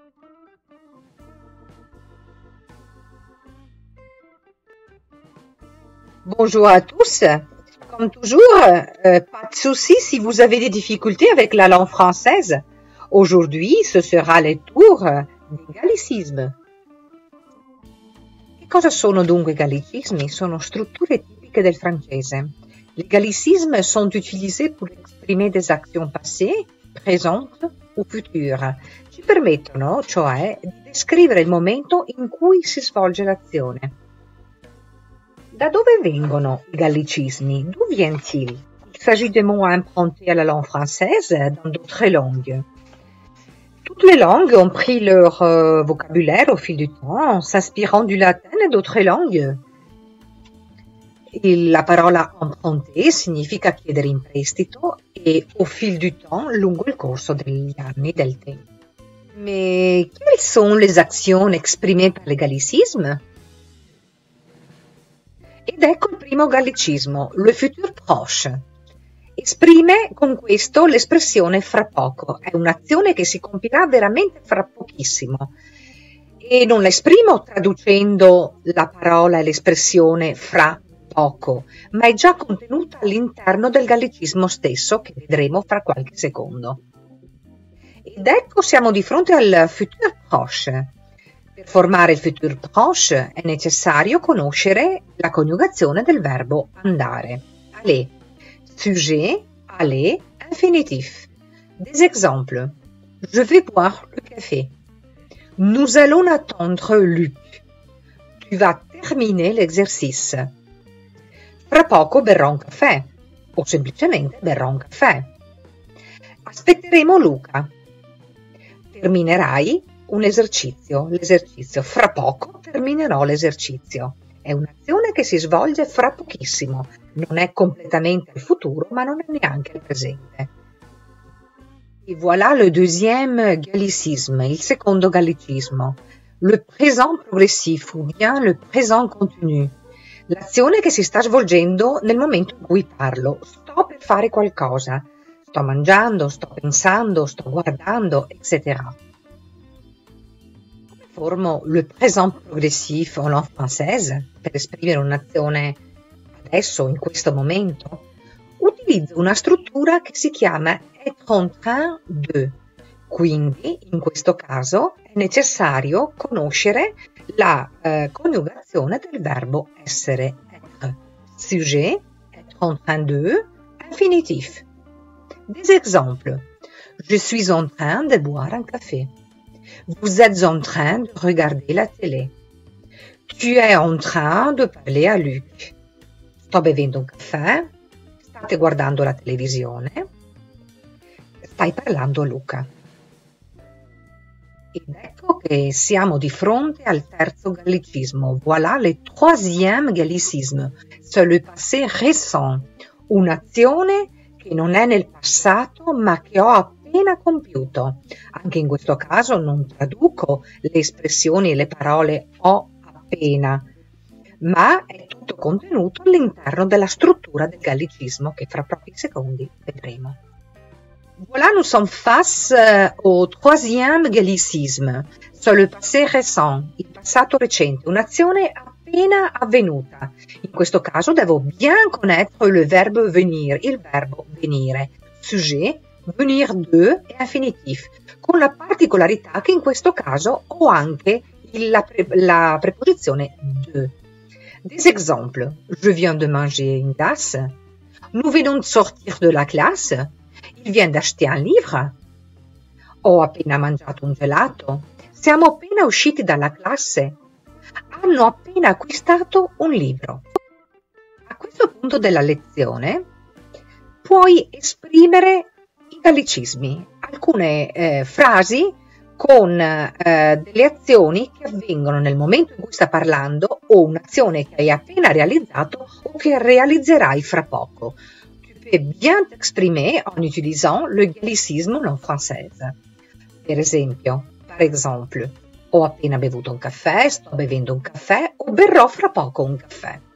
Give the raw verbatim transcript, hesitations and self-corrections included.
Bonjour à tous. Comme toujours, euh, pas de souci si vous avez des difficultés avec la langue française. Aujourd'hui, ce sera le tour dei gallicismi. Che cosa sono dunque i gallicismi? Sono strutture tipiche del francese. Les gallicismes sont utilisés pour exprimer des actions passées, présentes o future. Ci permettono, cioè, di descrivere il momento in cui si svolge l'azione. Da dove vengono i gallicismi? D'où viennent-ils? Il s'agit de mots empruntés à la langue française dans d'autres langues. Toutes les langues ont pris leur euh, vocabulaire au fil du temps, s'inspirant du latin et d'autres langues. E la parola empruntée significa chiedere in prestito e au fil du temps, lungo il corso degli anni, del tempo. Mais quelles sont les actions exprimées par les gallicismes? Ed ecco il primo gallicismo, le futur proche. Esprime con questo l'espressione fra poco, è un'azione che si compirà veramente fra pochissimo. E non la esprimo traducendo la parola e l'espressione fra poco, ma è già contenuta all'interno del gallicismo stesso, che vedremo fra qualche secondo. Ed ecco siamo di fronte al futur proche. Per formare il futur proche è necessario conoscere la coniugazione del verbo andare. Aller. Sujet, aller, infinitif. Des exemples. Je vais boire le café. Nous allons attendre Luc. Tu vas terminer l'exercice. Fra poco berrò un caffè. O semplicemente berrò un caffè. Aspetteremo Luca. Terminerai un esercizio, l'esercizio. Fra poco terminerò l'esercizio. È un'azione che si svolge fra pochissimo. Non è completamente il futuro, ma non è neanche il presente. Et voilà le deuxième gallicisme, il secondo gallicismo. Le présent progressif, ou bien le présent continu. L'azione che si sta svolgendo nel momento in cui parlo. Sto per fare qualcosa. Sto mangiando, sto pensando, sto guardando, eccetera. Formo le présent progressif en langue française per esprimere un'azione adesso, in questo momento. Utilizzo una struttura che si chiama être en train de. Quindi, in questo caso, è necessario conoscere la eh, coniugazione del verbo essere, être. Sujet, être en train de, infinitif. Des exemples. Je suis en train de boire un café. Vous êtes en train de regarder la télé. Tu es en train de parler à Luc. Sto bevendo un caffè. State guardando la televisione. Stai parlando a Luca. Ed ecco che siamo di fronte al terzo gallicismo. Voilà le troisième gallicisme. C'est le passé récent. Un'azione che non è nel passato, ma che ho appena compiuto. Anche in questo caso non traduco le espressioni e le parole ho appena, ma è tutto contenuto all'interno della struttura del gallicismo che fra pochi secondi vedremo. Voilà, nous sommes face euh, au troisième gallicisme, c'est le passé récent, il passato recente, un'azione appena avvenuta. In questo caso devo bien connaître le verbe venir, il verbo venire, sujet, venir de e infinitif, con la particolarità che in questo caso ho anche la, pre la preposizione de. Des exemples. Je viens de manger une glace. Nous venons de sortir de la classe. Il vient d'acheter un livre. Ho appena mangiato un gelato. Siamo appena usciti dalla classe. Hanno appena acquistato un libro. A questo punto della lezione puoi esprimere i gallicismi, alcune eh, frasi con eh, delle azioni che avvengono nel momento in cui sta parlando o un'azione che hai appena realizzato o che realizzerai fra poco. Tu peux bien t'exprimer en utilisant le gallicisme en française. Per esempio, par exemple, ho appena bevuto un caffè, sto bevendo un caffè o berrò fra poco un caffè.